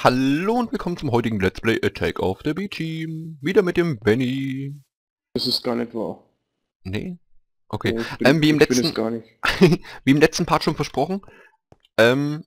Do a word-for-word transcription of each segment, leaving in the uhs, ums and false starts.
Hallo und willkommen zum heutigen Let's Play Attack of the B-Team. Wieder mit dem Benny. Das ist gar nicht wahr. Nee? Okay. Nee, ich bin, Ähm, wie im ich bin letzten... es gar nicht. wie im letzten Part schon versprochen. Ähm,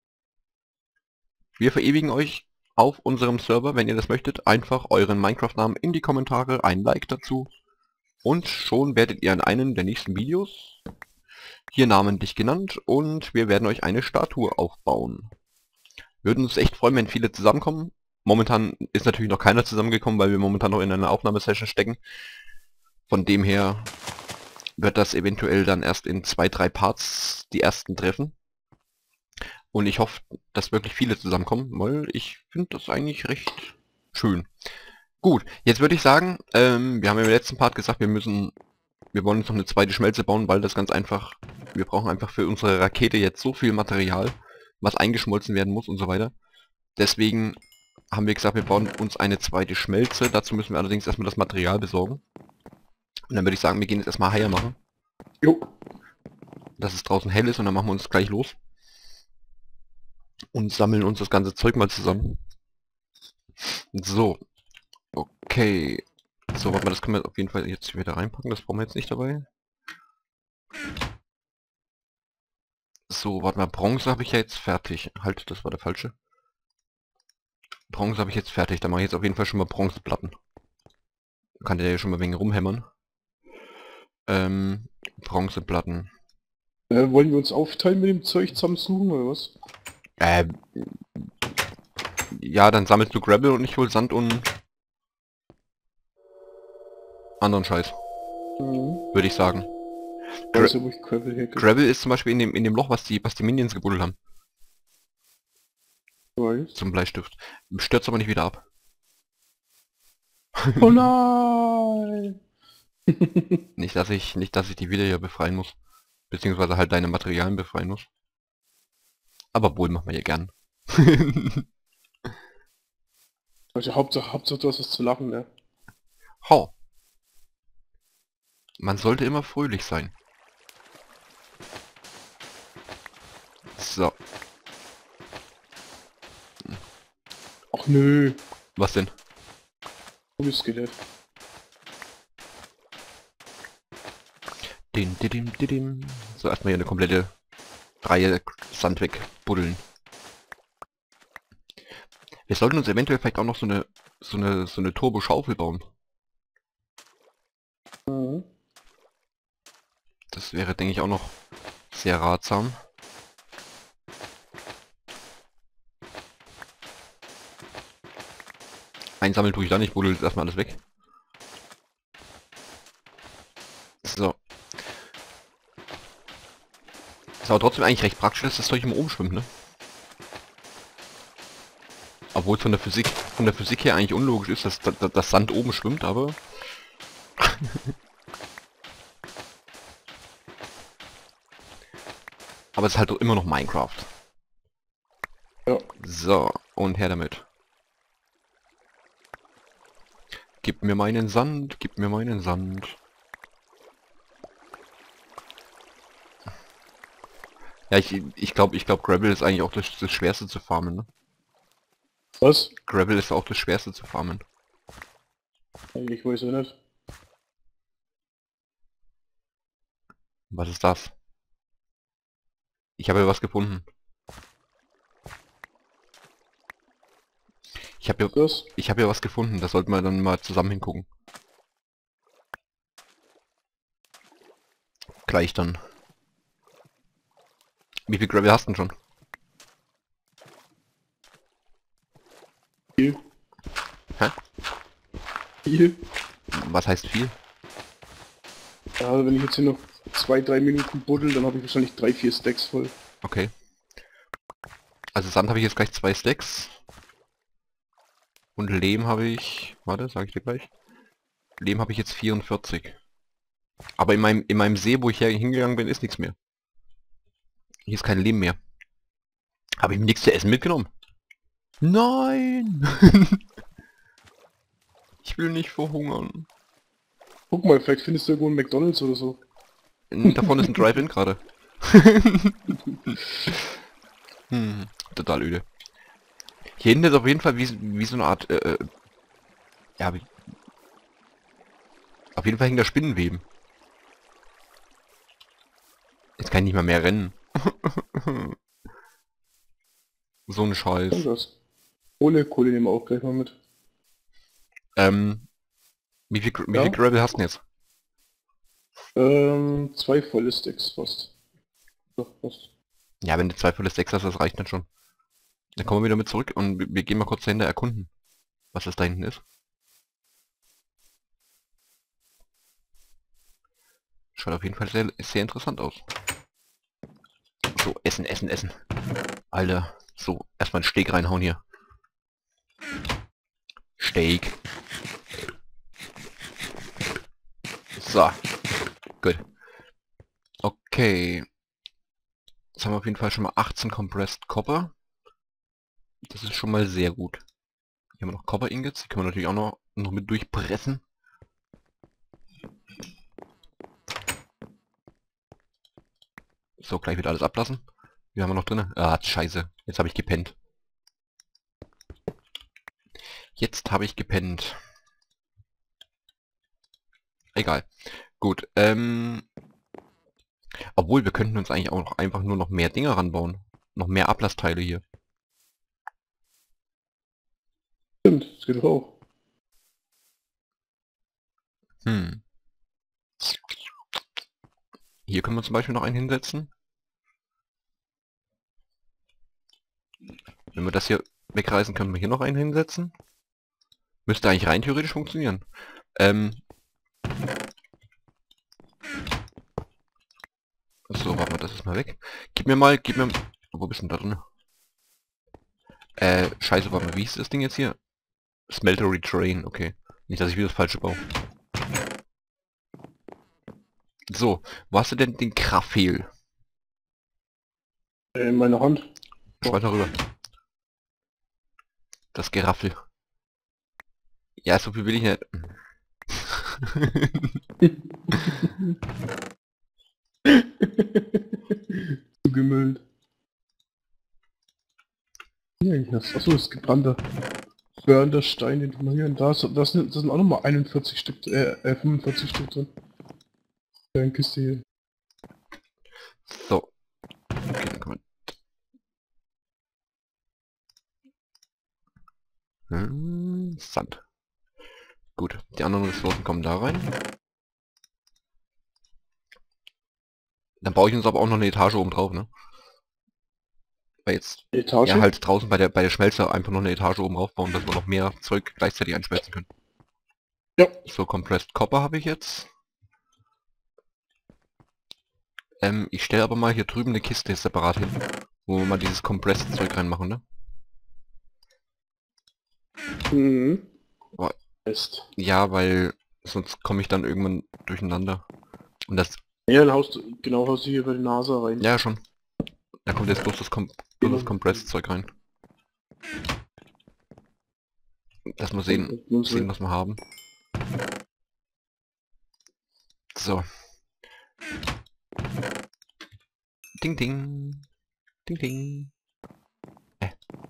wir verewigen euch auf unserem Server, wenn ihr das möchtet, einfach euren Minecraft-Namen in die Kommentare, ein Like dazu. Und schon werdet ihr in einem der nächsten Videos hier namentlich genannt und wir werden euch eine Statue aufbauen. Würden uns echt freuen, wenn viele zusammenkommen. Momentan ist natürlich noch keiner zusammengekommen, weil wir momentan noch in einer Aufnahmesession stecken. Von dem her wird das eventuell dann erst in zwei, drei Parts die ersten treffen. Und ich hoffe, dass wirklich viele zusammenkommen, weil ich finde das eigentlich recht schön. Gut, jetzt würde ich sagen, ähm, wir haben ja im letzten Part gesagt, wir müssen, wir wollen uns noch eine zweite Schmelze bauen, weil das ganz einfach, wir brauchen einfach für unsere Rakete jetzt so viel Material, was eingeschmolzen werden muss und so weiter. Deswegen haben wir gesagt, wir bauen uns eine zweite Schmelze. Dazu müssen wir allerdings erstmal das Material besorgen. Und dann würde ich sagen, wir gehen jetzt erstmal Haie machen. Jo. Dass es draußen hell ist und dann machen wir uns gleich los. Und sammeln uns das ganze Zeug mal zusammen. So. Okay. So, warte mal, das können wir auf jeden Fall jetzt wieder reinpacken. Das brauchen wir jetzt nicht dabei. So, warte mal, Bronze habe ich ja jetzt fertig. Halt, das war der falsche. Bronze habe ich jetzt fertig. Da mache ich jetzt auf jeden Fall schon mal Bronzeplatten. Kann der ja schon mal ein wenig rumhämmern. Ähm, Bronzeplatten. Äh, wollen wir uns aufteilen mit dem Zeug zusammensuchen oder was? Äh, ja, dann sammelst du Gravel und ich hol Sand und anderen Scheiß, Mhm. würde ich sagen. Ich weiß ja, wo ich Gravel herkriege. Gravel ist zum Beispiel in dem in dem Loch, was die was die Minions gebuddelt haben. Weiß. Zum Bleistift. Stürzt aber nicht wieder ab. Oh nein! Nicht, dass ich nicht, dass ich die wieder hier befreien muss, beziehungsweise halt deine Materialien befreien muss. Aber wohl machen wir hier gern. Also Hauptsache, Hauptsache du hast was zu lachen, ne? Ho. Man sollte immer fröhlich sein. So. Ach nö. Was denn? Skelett. Din, didim, didim. So, erstmal hier eine komplette Reihe Sand wegbuddeln. Wir sollten uns eventuell vielleicht auch noch so eine so eine so eine Turbo-Schaufel bauen. Mhm. Das wäre, denke ich, auch noch sehr ratsam. Einsammeln tue ich da nicht, buddel jetzt erstmal alles weg. So. Ist aber trotzdem eigentlich recht praktisch, dass das Zeug immer oben schwimmt, ne? Obwohl es von der Physik, von der Physik her eigentlich unlogisch ist, dass, dass, dass Sand oben schwimmt, aber... aber es ist halt doch immer noch Minecraft. Ja. So, und her damit. Gib mir meinen Sand, gib mir meinen Sand. Ja, ich ich glaube, ich glaube, Gravel ist eigentlich auch das, das Schwerste zu farmen, ne? Was? Gravel ist auch das Schwerste zu farmen. Ich weiß ja nicht. Was ist das? Ich habe ja was gefunden. Ich habe ja, Das? ich habe ja was gefunden. Da sollten wir dann mal zusammen hingucken. Gleich dann. Wie viel Gravel hast du denn schon? Viel. Hä? Viel. Was heißt viel? Ja, also wenn ich jetzt hier noch zwei, drei Minuten buddel, dann habe ich wahrscheinlich drei, vier Stacks voll. Okay. Also Sand habe ich jetzt gleich zwei Stacks. Und Lehm habe ich... Warte, sage ich dir gleich. Lehm habe ich jetzt vierundvierzig. Aber in meinem, in meinem See, wo ich hier hingegangen bin, ist nichts mehr. Hier ist kein Lehm mehr. Habe ich mir nichts zu essen mitgenommen? Nein! Ich will nicht verhungern. Guck mal, vielleicht findest du irgendwo einen McDonald's oder so. Davon ist ein Drive-In gerade. hm, total öde. Hier hinten ist auf jeden Fall wie, wie so eine Art, äh, äh, ja, wie, auf jeden Fall hängt da Spinnenweben. Jetzt kann ich nicht mal mehr rennen. So ein Scheiß. Und was? Kohle, Kohle nehmen wir auch gleich mal mit. Ähm, wie viel, wie Ja? viel Gravel hast du denn jetzt? Ähm, zwei volle Stacks fast. Doch, fast. Ja, wenn du zwei volle Stacks hast, das reicht dann schon. Dann kommen wir wieder mit zurück und wir, wir gehen mal kurz dahinter erkunden, was das da hinten ist. Schaut auf jeden Fall sehr, sehr interessant aus. So, essen, essen, essen. Alter, so, erstmal einen Steak reinhauen hier. Steak. So, gut. Okay. Jetzt haben wir auf jeden Fall schon mal achtzehn Compressed Copper. Das ist schon mal sehr gut. Hier haben wir noch Copper Ingots, die können wir natürlich auch noch, noch mit durchpressen. So, gleich wieder alles ablassen. Wie haben wir noch drin? Ah, scheiße. Jetzt habe ich gepennt. Jetzt habe ich gepennt. Egal. Gut, ähm... obwohl, wir könnten uns eigentlich auch noch einfach nur noch mehr Dinge ranbauen. Noch mehr Ablassteile hier. Stimmt, das geht doch auch. Hm. Hier können wir zum Beispiel noch einen hinsetzen. Wenn wir das hier wegreißen, können wir hier noch einen hinsetzen. Müsste eigentlich rein theoretisch funktionieren. Ähm... So, warte mal, das ist mal weg. Gib mir mal, gib mir... Wo bist du denn da drin? Äh, scheiße, warte mal, wie hieß das Ding jetzt hier? Smeltery Train, okay. Nicht, dass ich wieder das falsche baue. So, wo hast du denn den Graphel? Äh, In meiner Hand. Schmeiß mal rüber. Das Geraffel. Ja, so viel will ich nicht. Zugemüllt. Hier, hier ist, achso, das ist gebrannter. Burner Stein, den tun wir hier. Und da, ist, das, sind, das sind auch nochmal einundvierzig Stück, äh, äh, fünfundvierzig Stück drin. Eine Kiste hier. So. Okay, dann kann man... Hm, Sand. Gut, die anderen Ressourcen kommen da rein. Dann baue ich uns aber auch noch eine Etage oben drauf, ne? Weil jetzt... Etage? Ja, halt draußen bei der bei der Schmelze einfach noch eine Etage oben aufbauen, dass wir noch mehr Zeug gleichzeitig einschmelzen können. Ja. So, Compressed Copper habe ich jetzt. Ähm, ich stelle aber mal hier drüben eine Kiste separat hin, wo wir mal dieses Compressed Zeug reinmachen, ne? Mhm. Boah. Ist. Ja, weil sonst komme ich dann irgendwann durcheinander. Und das... Ja, dann haust du, genau, haust du hier bei der Nase rein. Ja, schon. Da kommt jetzt bloß das, Com bloß das Compressed Zeug rein. Dass wir sehen, sehen, was wir haben. So. Ding ding. Ding ding. Äh.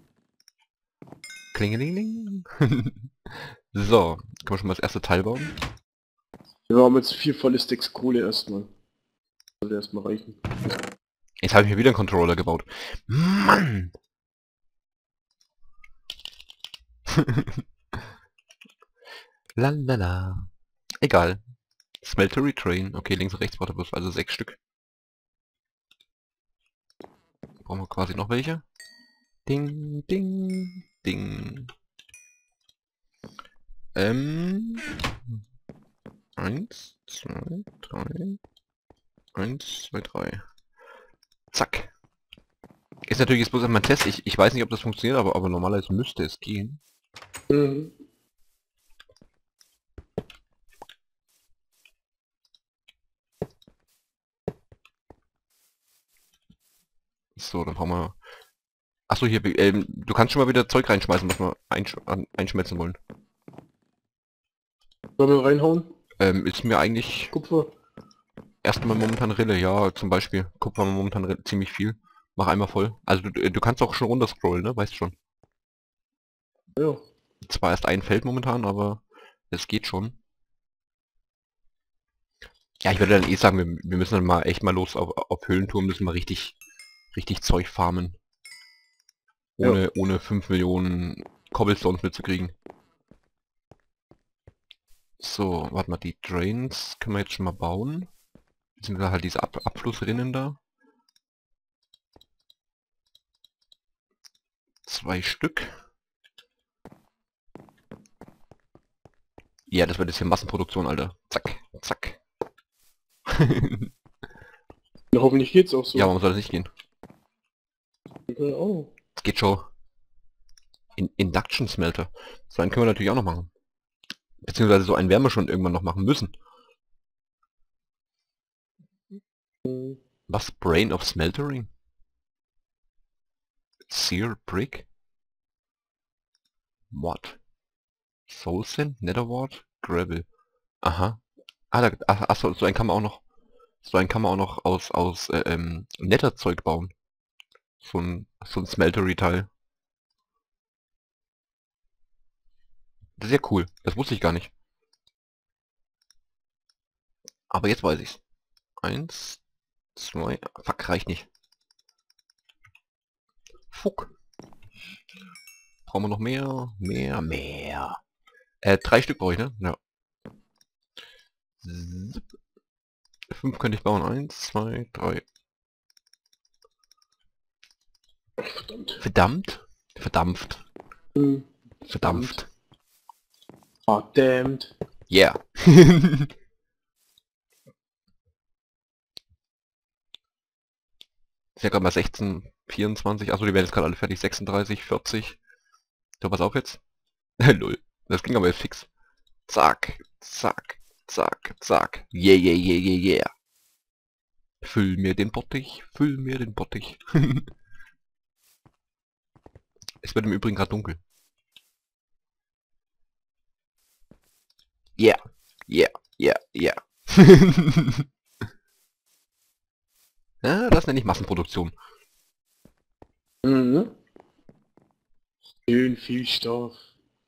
Klingeling. So, können wir schon mal das erste Teil bauen. Wir haben jetzt vier volle Sticks Kohle erstmal. Sollte erstmal reichen. Jetzt habe ich mir wieder einen Controller gebaut. Mann! Lalala. Egal. Smeltery Train. Okay, links und rechts war bloß also sechs Stück. Brauchen wir quasi noch welche. Ding, ding, ding. Ähm. Eins, zwei, drei. Eins, zwei, drei. Zack. Ist natürlich jetzt bloß einmal ein Test. Ich, ich weiß nicht, ob das funktioniert, aber, aber normalerweise müsste es gehen. Mhm. So, dann brauchen wir... Achso, hier, ähm, du kannst schon mal wieder Zeug reinschmeißen, was wir einsch an, einschmelzen wollen. Sollen wir reinhauen? Ähm, ist mir eigentlich Kupfer. erstmal momentan Rille, ja, zum Beispiel. Kupfer momentan Rille, ziemlich viel. Mach einmal voll. Also du, du kannst auch schon runter scrollen, ne? Weißt schon. Ja. Zwar erst ein Feld momentan, aber es geht schon. Ja, ich würde dann eh sagen, wir, wir müssen dann mal echt mal los auf, auf Höhlenturm, müssen wir richtig, richtig Zeug farmen. Ja. Ohne, ohne fünf Millionen Cobblestones mitzukriegen. So, warte mal, die Drains können wir jetzt schon mal bauen. Beziehungsweise halt diese Ab Abflussrinnen da. Zwei Stück. Ja, das wird jetzt hier Massenproduktion, Alter. Zack, zack. Na, hoffentlich geht's auch so. Ja, warum soll das nicht gehen? Ja, auch. Das geht schon. In Induction Smelter. So einen können wir natürlich auch noch machen. Beziehungsweise so einen werden wir schon irgendwann noch machen müssen. Mhm. Was? Brain of Smeltering? Sear Brick? What? Soul Sand? Netherwart? Gravel. Aha. Ah, da, ach, ach so, so einen kann man auch noch. So einen kann man auch noch aus, aus äh, ähm, Netherzeug bauen. So ein, so ein Smeltery-Teil. Das ist ja cool. Das wusste ich gar nicht. Aber jetzt weiß ich's. Eins, zwei, fuck, reicht nicht. Fuck. Brauchen wir noch mehr? Mehr, mehr. Äh, drei Stück brauche ich, ne? Ja. Zip. Fünf könnte ich bauen. Eins, zwei, drei. Ach, verdammt. Verdammt. Verdampft. Mhm. Verdampft. Ah, damned. Yeah. Ist ja gerade mal sechzehn, vierundzwanzig. Achso, die werden jetzt gerade alle fertig. sechsunddreißig, vierzig. So, pass auf jetzt. Null. Das ging aber jetzt fix. Zack, zack, zack, zack. Yeah, yeah, yeah, yeah, yeah. Füll mir den Bottich, füll mir den Bottich. Es wird im Übrigen gerade dunkel. Yeah, yeah, yeah, yeah. Ja, das nenne ich Massenproduktion. Mhm. Schön viel Stoff.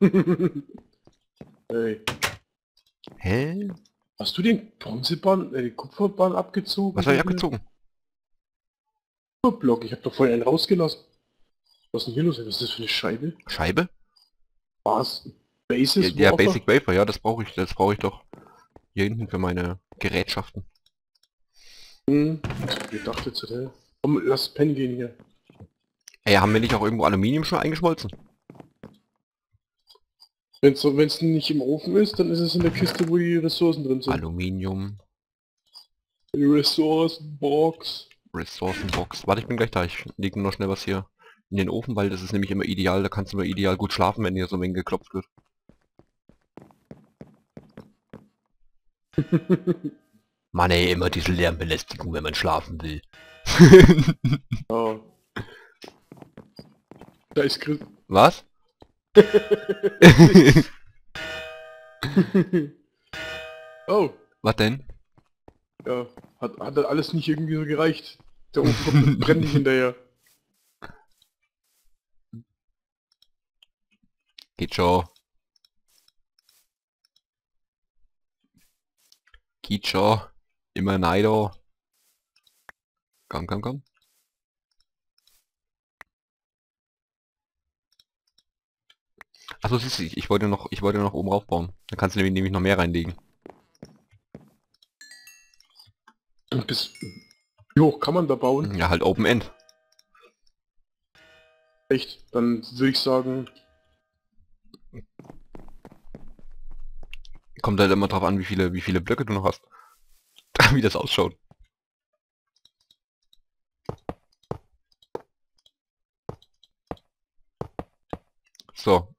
Hey. Hä? Hast du den Bronzebahn, äh, den Kupferbahn abgezogen? Was habe ich abgezogen? Kupferblock, ich habe doch vorhin einen rausgelassen. Was ist denn hier los? Was ist das für eine Scheibe? Scheibe? Was? Ja, Basis ja, Wafer? Basic Wafer, ja, das brauche ich, das brauche ich doch hier hinten für meine Gerätschaften. Hm. Ich dachte zu der. Komm, lass pennen gehen hier. Ey, haben wir nicht auch irgendwo Aluminium schon eingeschmolzen? Wenn es so, wenn's nicht im Ofen ist, dann ist es in der Kiste, wo die Ressourcen drin sind. Aluminium, Die Ressourcenbox. Ressourcenbox. Warte, ich bin gleich da. Ich lege nur noch schnell was hier in den Ofen, weil das ist nämlich immer ideal. Da kannst du immer ideal gut schlafen, wenn hier so eine Menge geklopft wird. Mann ey, immer diese Lärmbelästigung, wenn man schlafen will. Ja. Da ist Chris. Was? Oh. Was denn? Ja. Hat, hat das alles nicht irgendwie so gereicht. Der Ofen kommt brennt nicht hinterher. Geht schon. Geht schon. Immer neido. Komm, komm, komm. Achso, siehst du, ich ich wollte noch, ich wollte noch oben raufbauen. Dann kannst du nämlich, nämlich noch mehr reinlegen. Und bis... Wie hoch kann man da bauen? Ja, halt Open End. Echt? Dann würde ich sagen... Kommt halt immer drauf an, wie viele, wie viele Blöcke du noch hast. Wie das ausschaut. So.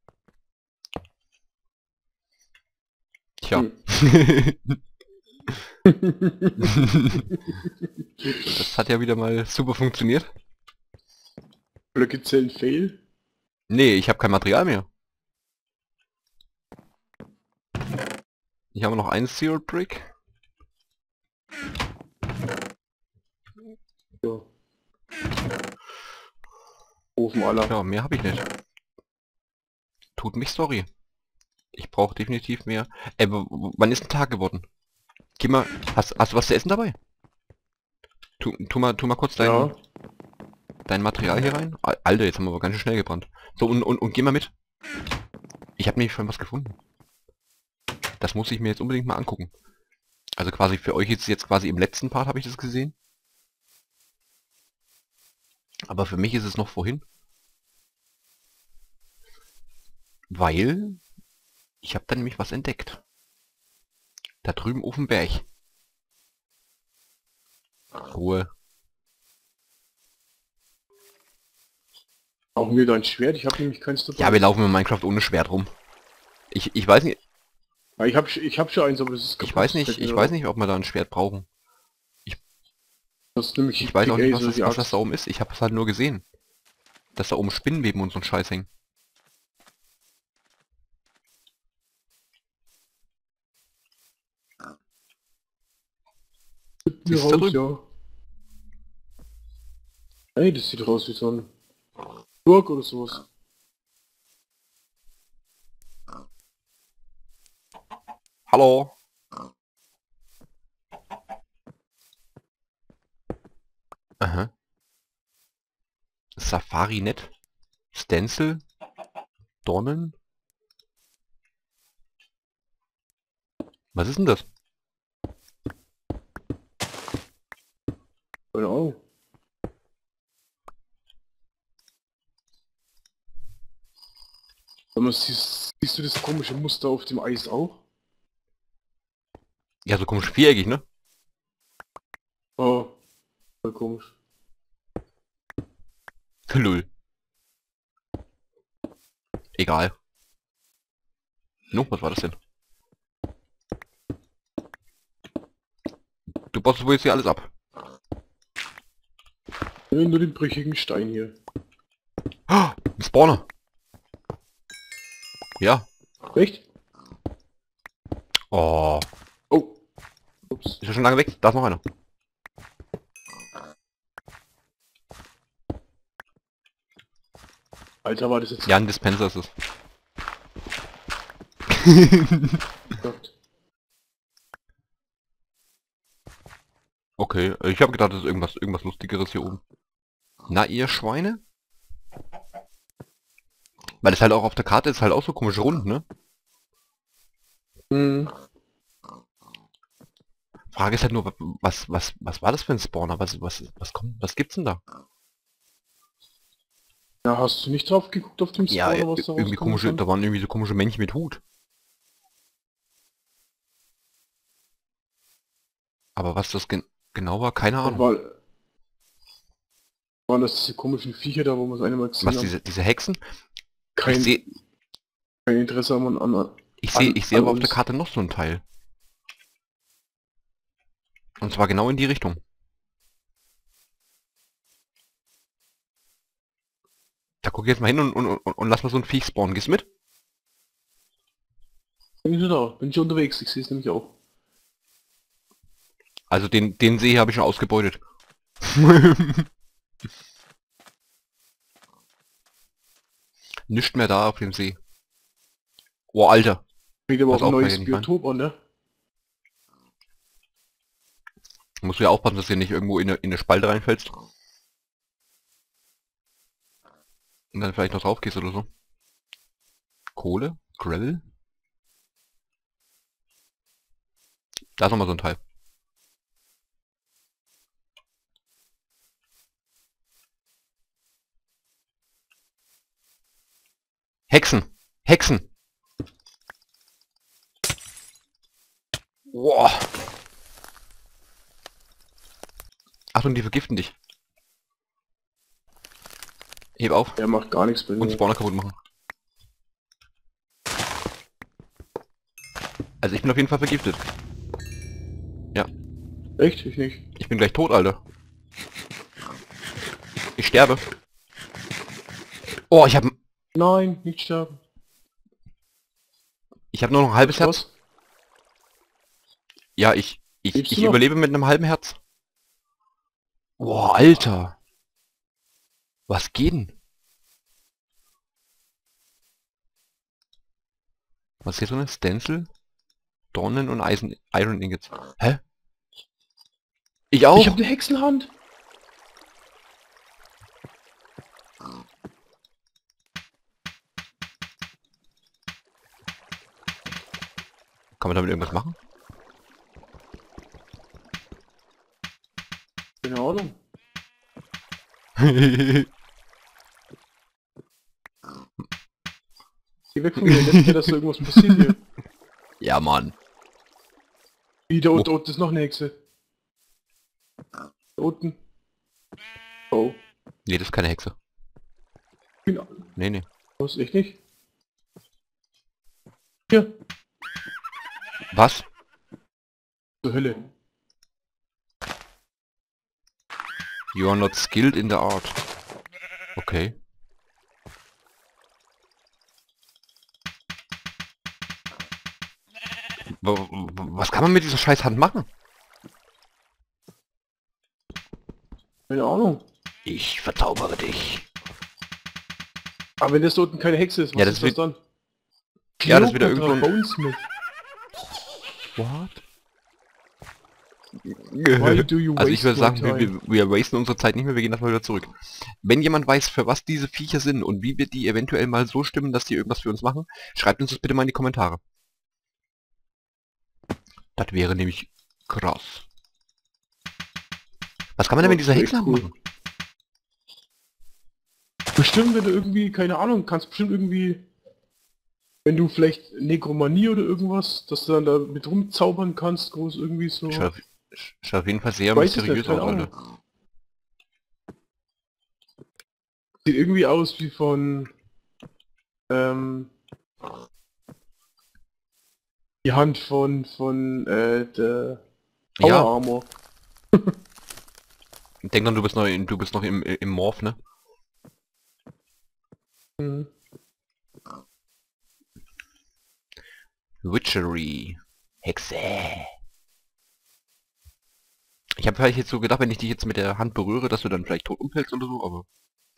Tja. Hm. Das hat ja wieder mal super funktioniert. Blöcke zählen Fail? Nee, ich habe kein Material mehr. Ich habe noch einen Zero Brick. Ja. Ofen aller. Ja, mehr habe ich nicht. Tut mich sorry. Ich brauche definitiv mehr. Ey, w- w- wann ist ein Tag geworden? Geh mal, hast, hast du was zu essen dabei? Tu, tu mal, tu mal kurz dein, Ja. dein Material hier rein. Al- Alter, jetzt haben wir aber ganz schön schnell gebrannt. So, und, und, und geh mal mit. Ich habe nämlich schon was gefunden. Das muss ich mir jetzt unbedingt mal angucken. Also quasi für euch ist jetzt quasi im letzten Part habe ich das gesehen. Aber für mich ist es noch vorhin. Weil ich habe da nämlich was entdeckt. Da drüben auf dem Berg. Ruhe. Brauchen wir da ein Schwert? Ich habe nämlich keins dabei. Ja, wir laufen in Minecraft ohne Schwert rum. Ich, ich weiß nicht, Ja, ich habe ich hab schon eins, aber das ist kaputt. ich weiß nicht, Das fällt ich mir weiß auf. nicht, ob wir da ein Schwert brauchen. Das ist nämlich Ich weiß auch nicht, was Pickaxe, das, die was das Axt. da oben ist. Ich habe es halt nur gesehen. Dass da oben Spinnenweben und so ein Scheiß hängen. Hier Ist da raus, drüben? ja. Ey, das sieht aus wie so ein Burg oder sowas. Hallo? Aha. Safari-Net? Stencil? Dornen? Was ist denn das? Keine Ahnung. Wenn man siehst, siehst du das komische Muster auf dem Eis auch? Ja, so komisch viereckig, ne? Oh, voll komisch. Lull. Egal. No, was war das denn? Du baust wohl jetzt hier alles ab. Ja, nur den brüchigen Stein hier. Ah, ein Spawner. Ja. Echt? Oh. Oh. Ups. Ist ja schon lange weg. Da ist noch einer. Alter, war das jetzt... Ja, ein Dispenser ist es. Gott. Okay, ich habe gedacht, das ist irgendwas, irgendwas Lustigeres hier oben. Na, ihr Schweine? Weil es halt auch auf der Karte ist halt auch so komisch rund, ne? Hm. Frage ist halt nur, was, was, was war das für ein Spawner? Was, was, was kommt, was gibt's denn da? Ja, hast du nicht drauf geguckt auf dem Ja, Spawner, was da irgendwie rauskommen komische, kann? da waren irgendwie so komische Männchen mit Hut. Aber was das gen genau war, keine Dann Ahnung. war, waren das diese komischen Viecher da, wo wir es einmal gesehen Was, haben? diese, diese Hexen? Kein, Ich sehe, kein Interesse haben an... an ich sehe, an- ich sehe an aber auf der uns. Karte noch so ein Teil. Und zwar genau in die Richtung. Da guck ich jetzt mal hin und, und, und, und lass mal so ein Viech spawnen. Gehst du mit? Bin ich schon da, bin ich schon unterwegs, ich sehe es nämlich auch. Also den, den See habe ich schon ausgebeutet. Nischt mehr da auf dem See. Oh, Alter. Fängt aber Pass auch ein auf, neues Heidi, Mann. Biotop an, ne? Musst du ja aufpassen, dass du nicht irgendwo in eine, in eine Spalte reinfällst. Und dann vielleicht noch drauf gehst oder so. Kohle? Gravel? Da ist nochmal so ein Teil. Hexen! Hexen! Boah! Achtung, die vergiften dich. Heb auf Der macht gar nichts bei und mir. Spawner kaputt machen. Also ich bin auf jeden Fall vergiftet. Echt? Ich nicht. Ich bin gleich tot, Alter. Ich sterbe. Oh, ich habe Nein, nicht sterben. ich habe nur noch ein halbes Herz. Was? Ja, ich ich, Lebst du ich noch? überlebe mit einem halben Herz. Boah, Alter. Was geht denn? Was ist hier drin? Stencil? Dornen und Eisen, Iron Ingots. Hä? Ich auch! Ich hab eine Hexenhand! Kann man damit irgendwas machen? Keine Ahnung. Geh weg von mir, lässt mir, dass da irgendwas passiert hier. Ja, Mann. Wie, da unten, da unten ist noch eine Hexe. Da unten. Oh. Nee, das ist keine Hexe. Genau. Nee, nee. Was, echt nicht? Hier. Was? Zur Hölle. You are not skilled in the art. Okay. W w- was kann man mit dieser scheiß Hand machen? Keine Ahnung. Ich verzaubere dich. Aber wenn das da unten keine Hexe ist, was Ja, das ist das wird- dann? Ja, das ist wieder Cleopatra irgendwo ein- Bonesmith. What? Why do you Also ich waste würde sagen, my wir, time? wir, wir wasten unsere Zeit nicht mehr, wir gehen erstmal wieder zurück. Wenn jemand weiß, für was diese Viecher sind und wie wir die eventuell mal so stimmen, dass die irgendwas für uns machen, schreibt uns das bitte mal in die Kommentare. Das wäre nämlich krass. Was kann man denn mit dieser Ja, Hexe echt cool. machen? Bestimmt, wenn du irgendwie, keine Ahnung, kannst bestimmt irgendwie, wenn du vielleicht Nekromanie oder irgendwas, dass du dann da mit rumzaubern kannst, groß irgendwie so. Schaut, schaut auf jeden Fall sehr Weiß es mysteriös nicht, aus, keine Alter. Sieht irgendwie aus wie von, ähm, die Hand von, von, äh, der Power Ja, Armor. denk dann, du bist noch, in, du bist noch im, im Morph, ne? Mhm. Witchery. Hexe. Ich habe vielleicht jetzt so gedacht, wenn ich dich jetzt mit der Hand berühre, dass du dann vielleicht tot umfällst oder so, aber...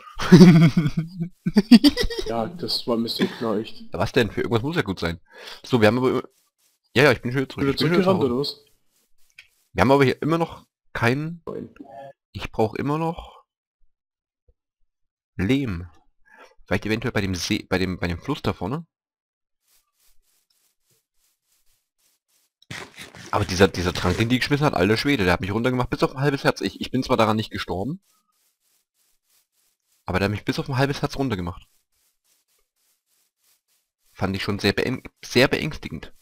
Ja, das war mir so klar, echt. Was denn? Für irgendwas muss ja gut sein. So, wir haben aber... Ja, ja, ich bin schon wieder zurück. Wieder Ich bin schon wieder zurückgerannt zu Hause. oder was? Wir haben aber hier immer noch keinen... Nein. Ich brauche immer noch... Lehm. Vielleicht eventuell bei dem See, bei dem, bei dem Fluss da vorne. Aber dieser, dieser Trank, den die geschmissen hat, alter Schwede, der hat mich runtergemacht bis auf ein halbes Herz. Ich, ich bin zwar daran nicht gestorben, aber der hat mich bis auf ein halbes Herz runtergemacht. Fand ich schon sehr, beäng sehr beängstigend.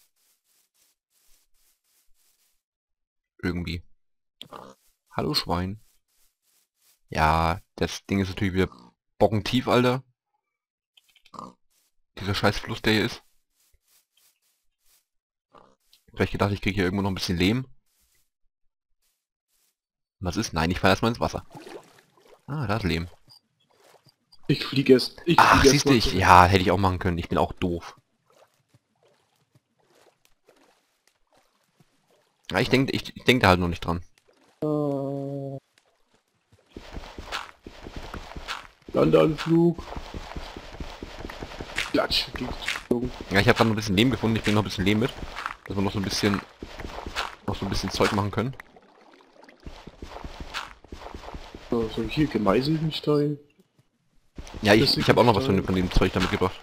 Irgendwie. Hallo Schwein. Ja, das Ding ist natürlich wieder bockentief, Alter. Dieser scheiß Fluss, der hier ist. Vielleicht gedacht, ich kriege hier irgendwo noch ein bisschen Lehm. Was ist? Nein, ich falle erstmal ins Wasser. Ah, da ist Lehm. Ich fliege es. Ich Ach, fliege siehst du, ich, ja, hätte ich auch machen können. Ich bin auch doof. Ja, ich denke ich, ich denk da halt noch nicht dran. Landeanflug. Klatsch. geflogen. Ja, ich habe gerade noch ein bisschen Lehm gefunden. Ich bringe noch ein bisschen Lehm mit. Dass wir noch so ein bisschen... noch so ein bisschen Zeug machen können. So, so hier gemeißelten Stein. Ja, ich, Das ich habe auch noch was Stein. von, von dem Zeug da mitgebracht.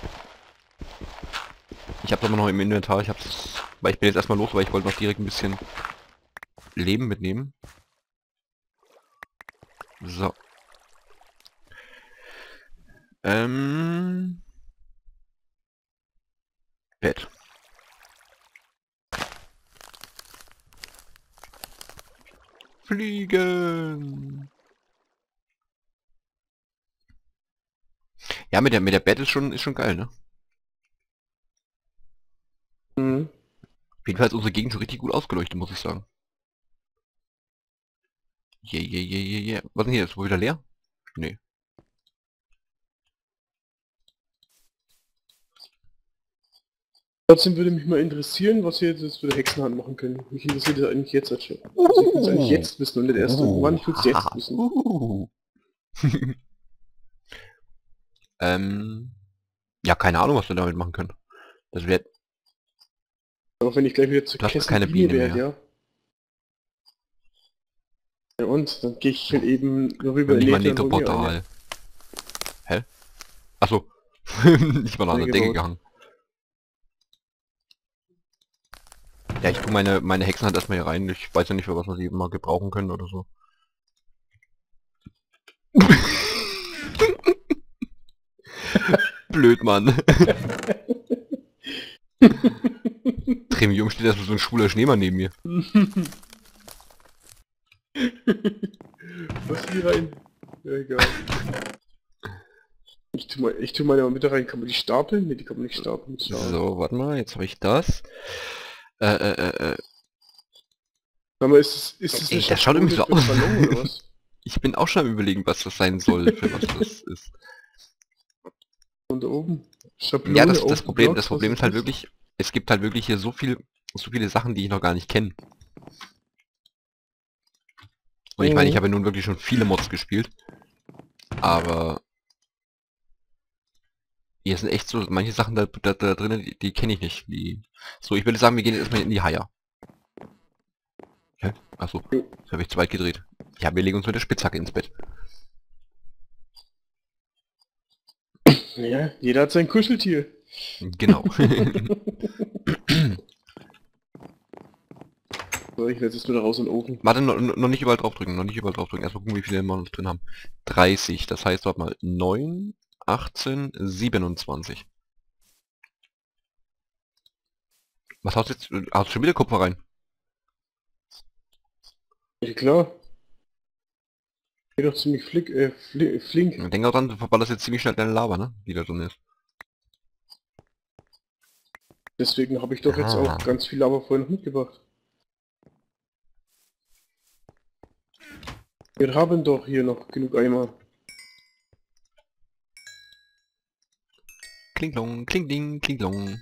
Ich habe aber noch im Inventar. Ich hab's... Weil ich bin jetzt erstmal los, weil ich wollte noch direkt ein bisschen Lehm mitnehmen. So. Ähm... Bett. Fliegen! Ja, mit der mit der Bett ist schon ist schon geil, ne? Mhm. Auf jeden Fall ist unsere Gegend schon richtig gut ausgeleuchtet, muss ich sagen. Yeah, yeah, yeah, yeah, yeah. Was denn hier? Ist wohl wieder leer? Nee. Trotzdem würde mich mal interessieren, was wir jetzt für eine Hexenhand machen können. Mich interessiert das eigentlich jetzt halt schon. Also ich will es eigentlich jetzt wissen und nicht erst irgendwann. Ich will es jetzt wissen. Uh. ähm, ja, keine Ahnung, was wir damit machen können. Das wäre... Auch wenn ich gleich wieder zur Du hast Kessel keine Biene Biene werde, mehr. ja. Ja und? Dann gehe ich halt eben rüber Nicht mal ein Nether und hol mir eine. Nether-Portal. Hä? Achso. Ich war noch an der Decke gegangen. Ja, ich tue meine, meine Hexen halt erstmal hier rein. Ich weiß ja nicht, für was wir sie mal gebrauchen können oder so. Blöd, Mann. Dreh mich um, steht erstmal so ein schwuler Schneemann neben mir. Was hier rein? Ja, egal. Ich tu, mal, ich tu meine mal mit da rein. Kann man die stapeln? Ne, die kann man nicht stapeln. So, warte mal, jetzt habe ich das. Äh, äh, äh, äh. Sag mal, ist es, ist es Ey, eine das schaut irgendwie so Schablone für aus. Ballon oder was? Ich bin auch schon am überlegen, was das sein soll, für was das ist. Und da oben? Schablone Ja, das, das Open Problem, Blocks, das Problem was ist halt das? wirklich, es gibt halt wirklich hier so viel, so viele Sachen, die ich noch gar nicht kenne. Und ich meine, ich Mhm. habe ja nun wirklich schon viele Mods gespielt. Aber hier sind echt so manche Sachen da, da, da drinnen, die, die kenne ich nicht. Die, so, ich würde sagen, wir gehen jetzt erstmal in die Haier. Hä? Achso, jetzt habe ich zu weit gedreht. Ja, wir legen uns mit der Spitzhacke ins Bett. Ja, jeder hat sein Kuscheltier. Genau. So, ich werde jetzt wieder raus in den Ofen. Warte, noch, noch nicht überall draufdrücken, noch nicht überall draufdrücken. Erstmal gucken, wie viele wir noch drin haben. dreißig, das heißt, warte mal, neun, achtzehn, siebenundzwanzig. Was hast du jetzt? Hast du schon wieder Kupfer rein? Ja klar. Geht doch ziemlich flick, äh, fli flink. Denk auch dran, du verballerst jetzt ziemlich schnell deine Lava, ne? Die da drin ist. Deswegen habe ich doch jetzt Ah. auch ganz viel Lava vorher noch mitgebracht. Wir haben doch hier noch genug Eimer. Klinglong, klingling, klinglong.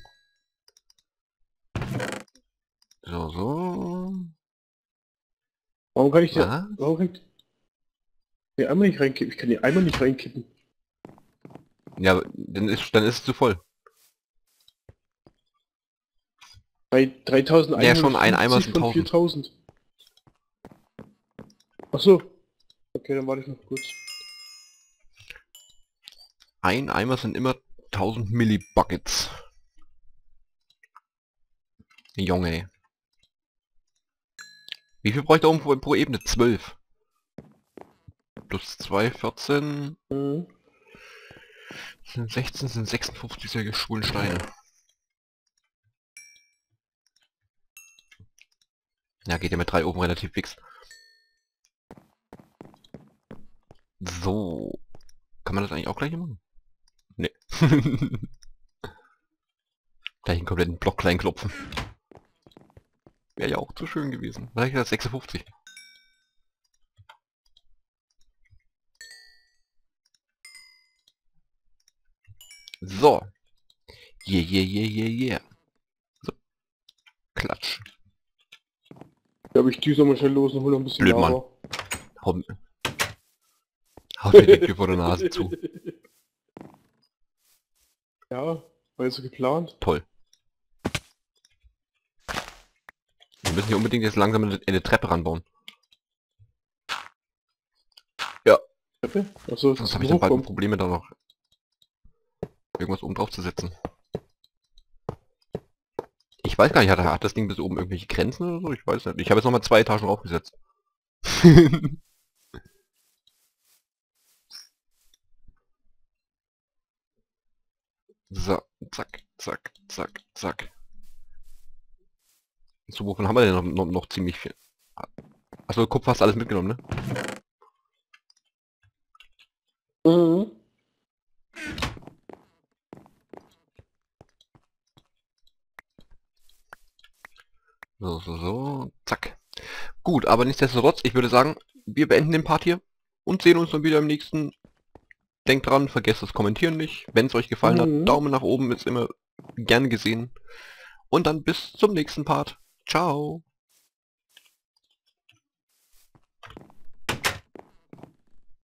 So, so. Warum kann ich Was? da... Warum kann ich... Die Eimer nicht reinkippen? Ich kann die Eimer nicht reinkippen. Ja, dann ist, dann ist es zu voll. Bei dreitausend Ja, schon ein Eimer sind von tausend. viertausend. Ach so. Okay, dann warte ich noch kurz. Ein Eimer sind immer tausend Millibuckets. Junge. Wie viel bräuchte oben pro, pro Ebene? zwölf. Plus zwei, vierzehn. Mhm. Sind sechzehn, sind sechsundfünfzig solche schwulen Steine. Ja, geht ja mit drei oben relativ fix. So. Kann man das eigentlich auch gleich machen? Nee. Gleich einen kompletten Block klein klopfen. Wäre ja auch zu schön gewesen. Vielleicht das sechsundfünfzig. So. Yeah, yeah, yeah, yeah, yeah. So. Klatsch. Da habe ich die mal schnell los und hol noch ein bisschen Blöd, Lava. Hau, haut mir die Tür vor der Nase zu. Ja, war jetzt so geplant. Toll. Wir müssen hier unbedingt jetzt langsam eine, eine Treppe ranbauen. Ja. Treppe? Achso, das Sonst ist habe ich dann bald hochkommt. Probleme da noch irgendwas oben drauf zu setzen. Ich weiß gar nicht, hat, hat das Ding bis oben irgendwelche Grenzen oder so? Ich weiß nicht. Ich habe jetzt nochmal zwei Etagen draufgesetzt. So, zack, zack, zack, zack. So, wovon haben wir denn noch, noch, noch ziemlich viel? Achso, Kupfer hast alles mitgenommen, ne? Mhm. So, so, so, zack. Gut, aber nichtsdestotrotz, ich würde sagen, wir beenden den Part hier und sehen uns dann wieder im nächsten. Denkt dran, vergesst das Kommentieren nicht. Wenn es euch gefallen Mhm. hat, Daumen nach oben ist immer gern gesehen. Und dann bis zum nächsten Part. Ciao.